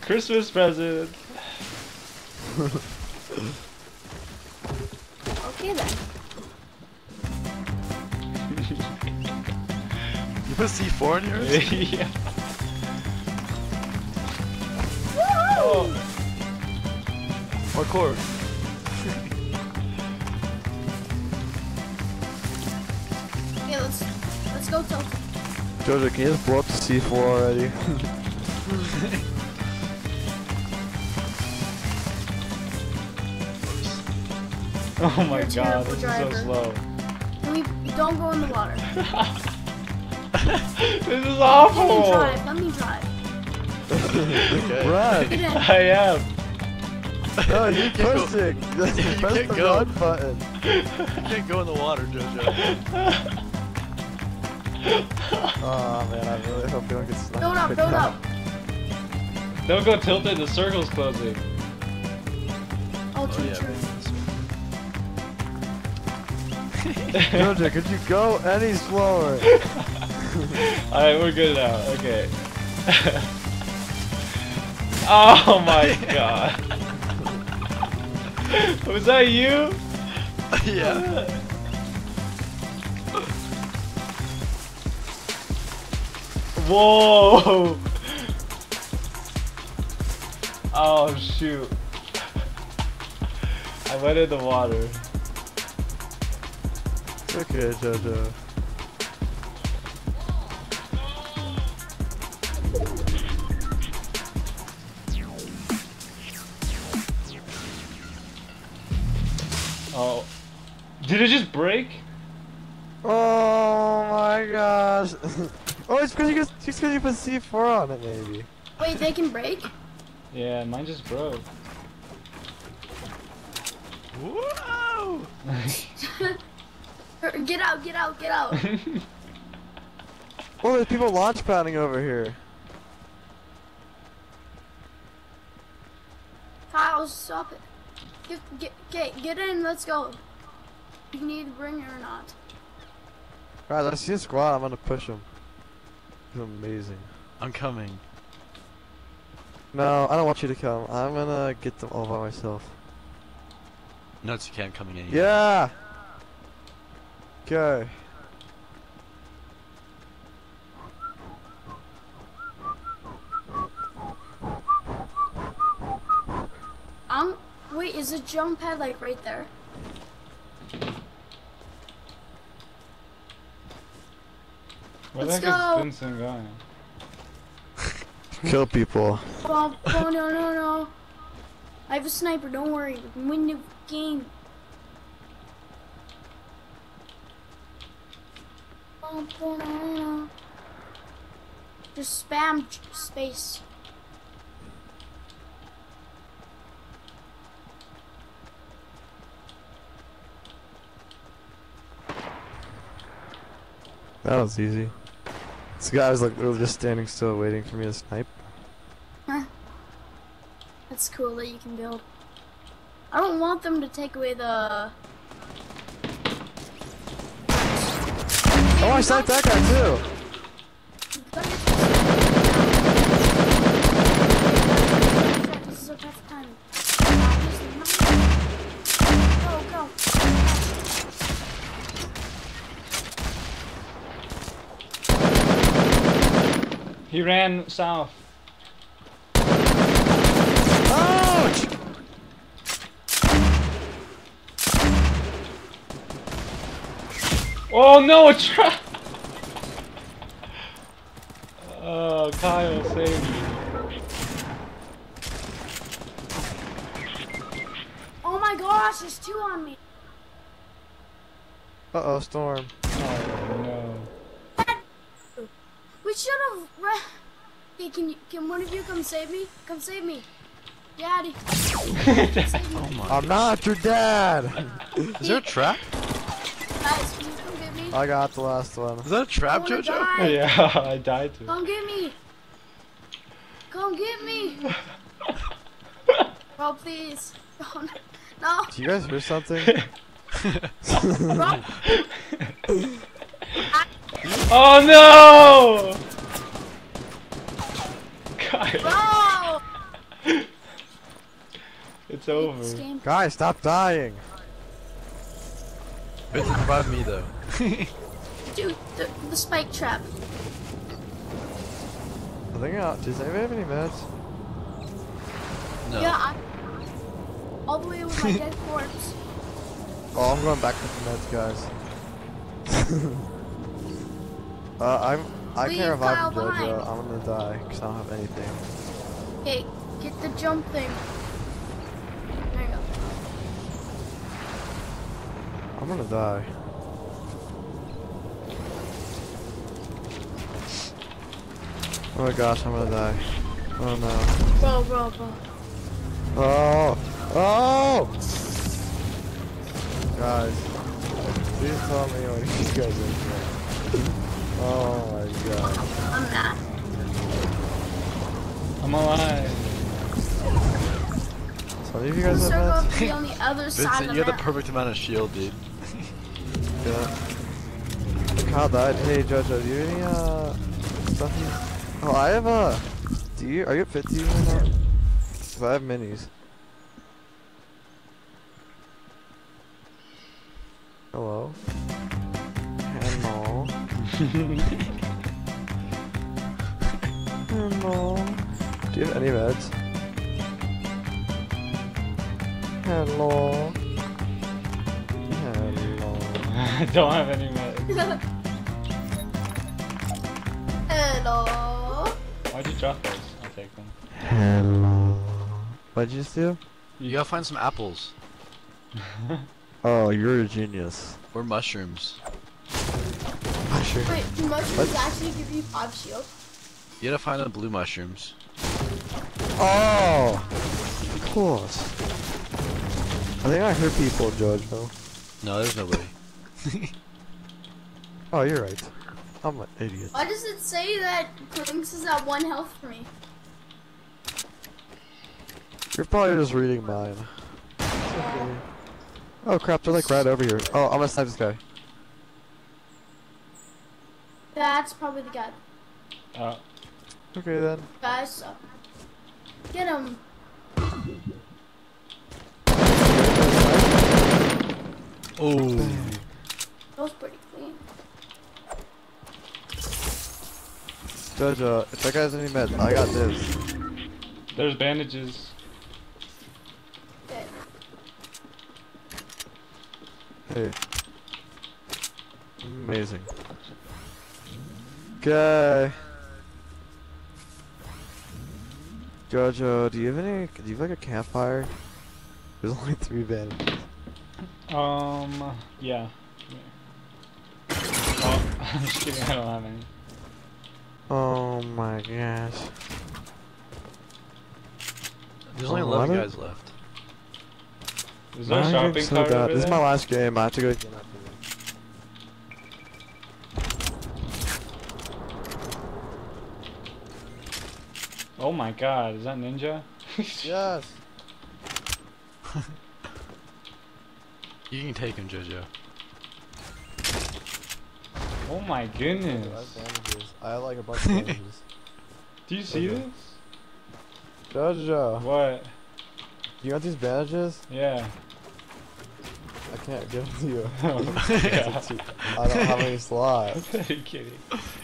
Christmas present. Okay then. You put C4 in yours? Yeah. Woo! Parkour. Okay, let's go Tilted. Jojo, can you just blow up the C4 already? Oh my You're a god, terrible this is driver. so slow. Don't go in the water. This is Let me awful. drive. Let me drive. Okay. Run! Get in. I am. No, you can't go- push it! Press can't the go. run button! You can't go in the water, Jojo. Oh man, I really hope you don't get sniped. Build up, right build now. up. Don't go tilted, the circle's closing. Oh, true, yeah. true. Jojo, could you go any slower? Alright, we're good now. Okay. Oh my god. Was that you? Yeah. Whoa! Oh shoot. I went in the water. It's okay, Jojo. Oh. Did it just break? Oh my gosh! Oh, it's because you put C4 on it, maybe. Wait, they can break? Yeah, mine just broke. Whoa! Get out, get out, get out. Oh, there's people launch padding over here. Kyle, stop it. Get in, let's go. You need to bring her or not. Alright, I see a squad, I'm gonna push them. It's amazing. I'm coming. No, I don't want you to come. I'm gonna get them all by myself. Nuts, you can't coming in. Yeah! Okay. Wait, is the jump pad like right there? Where the Let's heck go. is Vincent going? Kill people. Oh, no, no, no. I have a sniper, don't worry. We can win the game. Oh, no, no. Just spam space. That was easy. This guy was like literally just standing still waiting for me to snipe. Huh. That's cool that you can build. I don't want them to take away the... Oh, I sniped that guy too! This is a tough time. Go, go. He ran south. Ouch! Oh no, a trap! Oh, Kyle, save me. Oh my gosh, there's two on me. Uh-oh, storm. Oh no. We should have. Hey, can one of you come save me? Come save me, Daddy. Oh my. I'm not your dad! Is there a trap? Guys, can you come get me? I got the last one. Is that a trap, I wanna Jojo? die. Yeah, I died too. Come get me. Come get me. Bro, please. Oh, no. Do you guys hear something? Bro. Oh no! Kyle. Bro. over. This game. Guys, stop dying. It didn't revive me though. Dude, the spike trap. I think does anybody have any meds? No. Yeah, all the way with my dead corpse. Oh, I'm going back with the meds, guys. I Leave can't revive Kyle him, Jojo. behind. I'm gonna die because I don't have anything. Okay, get the jump thing. There you go. I'm gonna die. Oh my gosh, I'm gonna die. Oh no. Bro. Oh! Oh! Guys, please tell me when you guys are here. Oh my god. I'm not. I'm alive. So any of you guys The circle have have meds? to be on the other side Vincent, of you the have the map. perfect amount of shield, dude. Yeah. Kyle died. Hey Jojo, do you have any stuff? Oh, I have are you at 50 right now? 'Cause I have minis. Hello. Hello. Hello. Do you have any meds? Hello. Hello. I don't have any meds. Hello. Why'd you drop those? I'll take them. Hello. What'd you steal? You gotta find some apples. Oh, you're a genius. Or mushrooms. Sure. Wait, do mushrooms What? actually give you 5 shield? You gotta find the blue mushrooms. Oh! Of course. I think I heard people, Jojo. No, there's nobody. Oh, you're right. I'm an idiot. Why does it say that Clinks is at 1 health for me? You're probably just reading mine. It's okay. Oh crap, they're like right over here. Oh, I'm gonna snipe this guy. That's probably the guy. Okay then. Guys, so. Get him. Oh. That was pretty clean. Jojo, if that guy has any meds, I got this. There's bandages. Okay. Hey. Amazing. Okay. Jojo, do you have like a campfire? There's only 3 bandages. Yeah. Oh, I'm just kidding, I don't have any. Oh my gosh. There's only Oh, 11 what? guys left. Is there a I'm shopping so cart bad. over This is there? my last game. I have to go again after Oh my god, is that Ninja? this. Yes. You can take him, Jojo. Oh my I goodness. have bandages. I have like a bunch of bandages. Do you see Okay. this? Jojo, What? you want these bandages? Yeah. I can't give them to you. Oh, yeah. I don't have any slots. Are you kidding?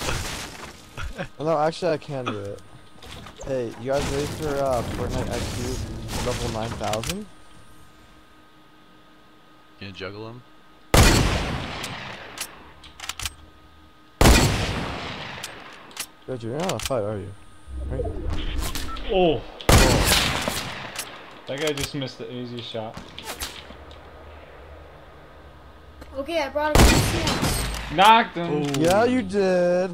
No, actually I can do it. Hey, you guys ready for Fortnite IQ level 9000? You gonna juggle him? Jojo, you're not on a fight, are you? Right? Oh. That guy just missed the easy shot. Okay, I brought a few snacks. Knocked him. Yeah, you did.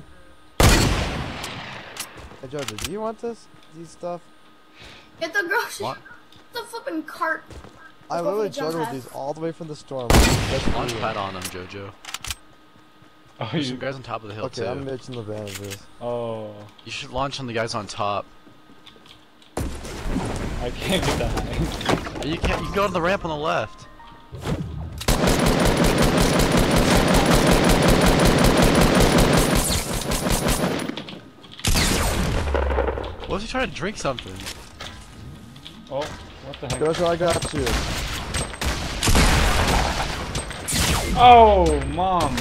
Hey Jojo, do you want these stuff? Get the grocery. What? The flipping cart. I Let's go for literally the jump juggled pad. these all the way from the storm. Just for Launch you. pad on him, Jojo. Oh, There's you. some guys on top of the hill Okay, too. I'm itching the bandages. Oh. You should launch on the guys on top. I can't get that high. You can't. You can go to the ramp on the left. What if he trying to drink something? Oh. What the heck? Joshua, I got you. Oh, mom.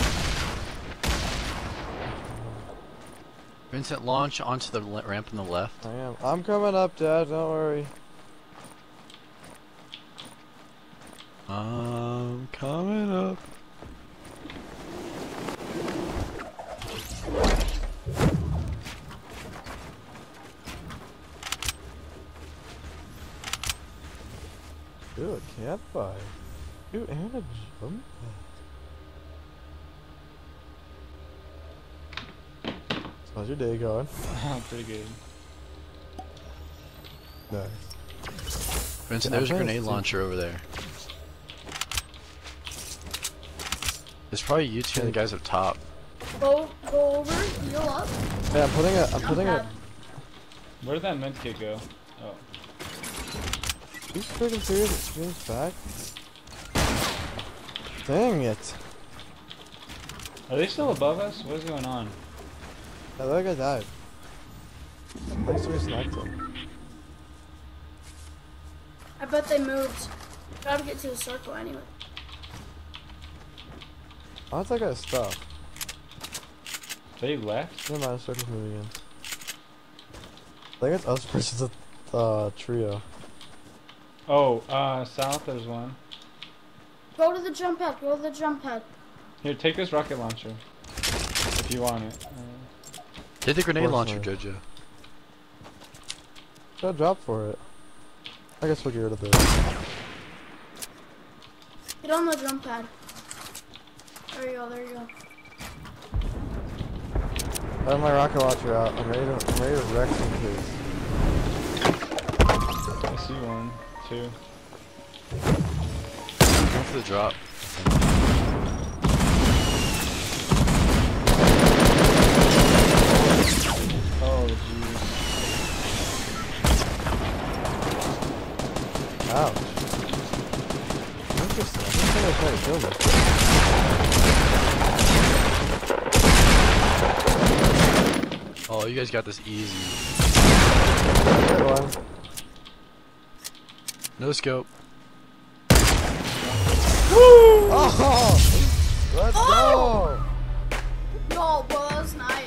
Vincent, launch onto the ramp on the left. I am. I'm coming up, Dad. Don't worry. I'm coming up. Ooh, a campfire. Ooh, and a jump pad. How's your day going? Pretty good. Nice. Vincent, Yeah, there's a I'm grenade trying to launcher over there. There's probably you two and the guys up top. Go over, heal up. Yeah, I'm putting Jump a. Where did that med kit go? Oh. You freaking serious? It brings back? Dang it. Are they still above us? What is going on? Yeah, that guy died. Thanks for sniped him. I bet they moved. Gotta get to the circle anyway. How's that guy stop? They left? Never mind, circle's moving in. I think it's us versus a trio. Oh, south there's one. Go to the jump pad. Go to the jump pad. Here, take this rocket launcher. If you want it. Hit the grenade launcher, Unfortunately. Jojo. Should I drop for it? I guess we'll get rid of this. Get on the jump pad. There you go, there you go. I have my rocket launcher out. I'm ready to wreck some kids. I see one, two. Go for the drop. Oh, jeez. Ouch. Interesting. I think somebody tried to kill me. Oh, you guys got this easy. Good one. No scope. Oh! Let's go! Yo, bro, that was nice.